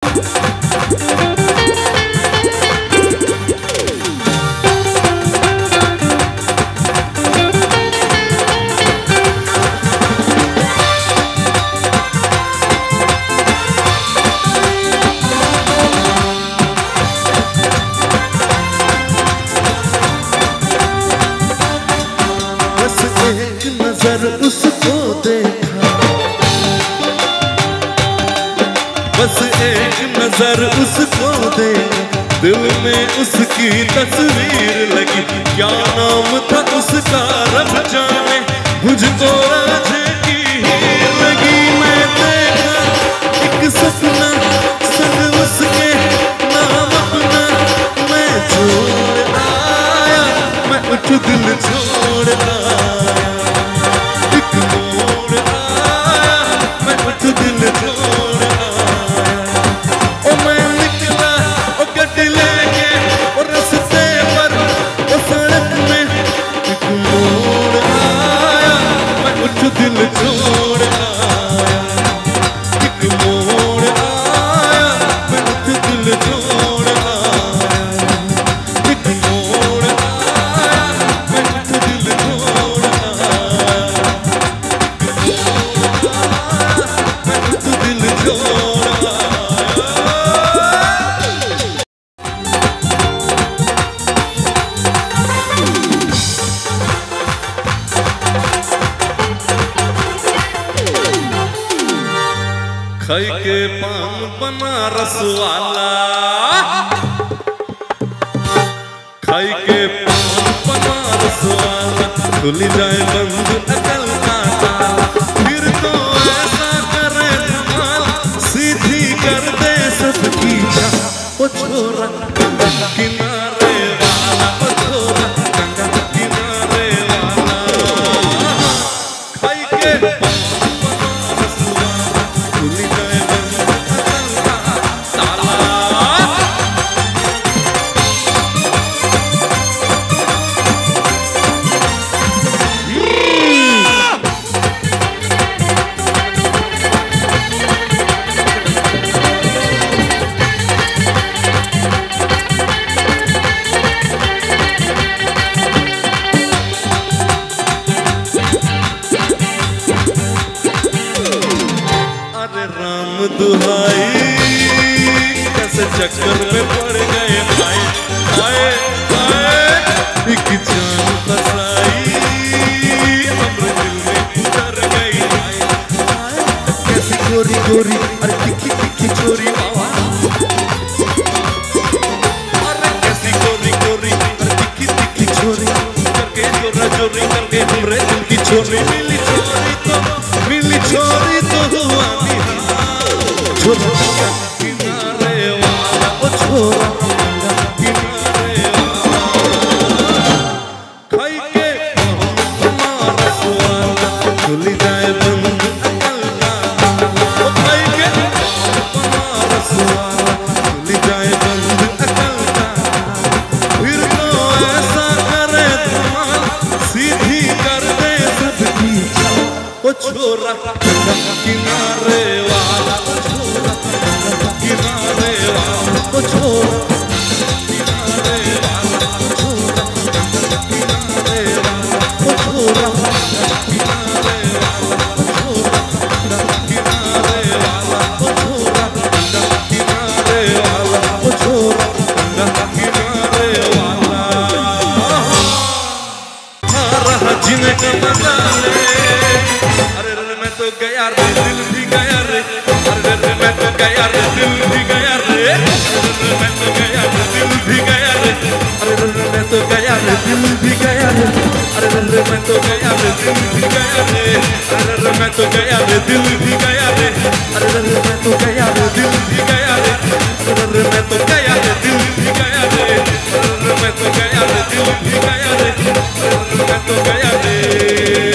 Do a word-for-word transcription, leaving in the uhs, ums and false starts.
उसको देखा, बस एक नजर उसको देखा, दिल में उसकी तस्वीर लगी। क्या नाम था उसका रब जाने, मुझको राजे की हीर लगी। मैं देखा एक सपना संग उसके नाम अपना, मैं छोड़ आया, मैं उठ दिल छोड़ आया। खाई के पान बनारस वाला, खाई के पान बनारस वाला, खुल जाए बंद अकल का ताला। फिर तो ऐसा करे धमाल, सीधी कर दे सबकी चाह। ओ छोरा किनारे वाला, ओ छोरा गंगा किनारे वाला, खाई के दुहाई कैसे चक्कर में पड़ गए। आए आए आए एक जान फसाई, हमरे दिल में उतर गई। आए आए कैसी गोरी गोरी, अरे तिखी तिखी छोरी, अरे कैसी गोरी गोरी, अरे तिखी तिखी छोरी, करके जोरा जोरी करके हमरे दिल की छोरी। मिली छोरी तो मिली छोरी तो हुआ छोरा किनारे वाला, ओ छोरा किनारे वाला, खाई के बनारस वाला, खुल जाए बंद अकल का ताला। ओ खाई के बनारस वाला, खुल जाए बंद अकल का ताला। फिर तो ऐसा करे धमाल, सीधी कर दे सबकी चाल। ओ छोरा किनारे वाला, किनारे वाला, ओ छोरा किनारे वाला, ओ छोरा किनारे वाला, ओ छोरा किनारे वाला, ओ छोरा किनारे वाला, ओ छोरा किनारे वाला, ओ छोरा किनारे वाला। रहा जीने का मजा ले, अरे रे मैं तो गया रे, दिल भी गया रे, अरे रे मैं तो गया रे, दिल भी गया रे, अरे मैं तो गया रे, दिल भी गया रे, अरे मैं तो गया रे, दिल भी गया रे, अरे मैं तो गया रे, दिल भी गया रे, अरे मैं तो गया रे, दिल भी गया रे, अरे मैं तो गया रे, दिल भी गया रे, अरे मैं तो गया रे, दिल भी गया रे, अरे मैं तो गया रे, दिल भी गया रे, अरे मैं तो गया रे।